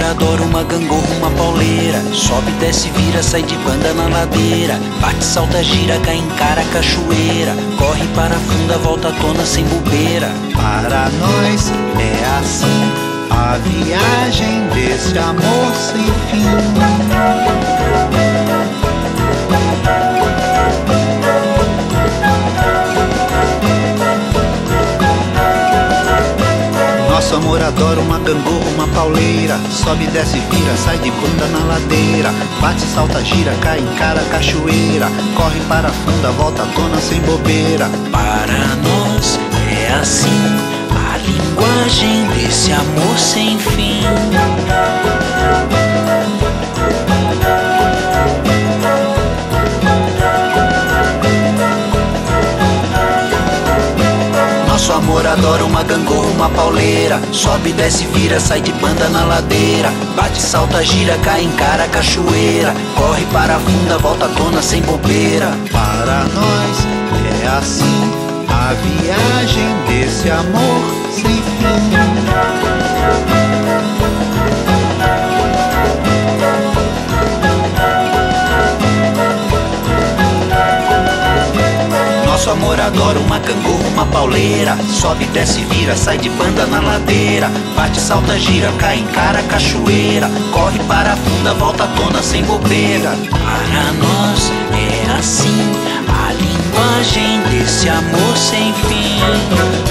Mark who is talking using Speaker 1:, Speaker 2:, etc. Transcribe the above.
Speaker 1: adora uma gangorra, uma pauleira. Sobe, desce, vira, sai de banda na ladeira. Bate, salta, gira, cai, encara a cachoeira. Corre para a funda, volta à tona sem bobeira.
Speaker 2: Para nós é assim a viagem desse amor sem fim. Nosso amor adora uma gangorra, uma pauleira. Sobe, desce, vira, sai de banda na ladeira. Bate, salta, gira, cai, encara a cachoeira. Corre para a funda, volta à tona sem bobeira.
Speaker 1: Para nós é assim a linguagem desse amor sem fim. Nosso amor adora uma gangorra, uma pauleira. Sobe, desce, vira, sai de banda na ladeira. Bate, salta, gira, cai, encara a cachoeira. Corre para a funda, volta à tona sem bobeira.
Speaker 2: Para nós é assim a viagem desse amor sem fim.
Speaker 1: Nosso amor adora uma gangorra, uma pauleira. Sobe, desce, vira, sai de banda na ladeira. Bate, salta, gira, cai, encara a cachoeira. Corre para a funda, volta à tona sem bobeira. Para nós é assim a linguagem desse amor sem fim.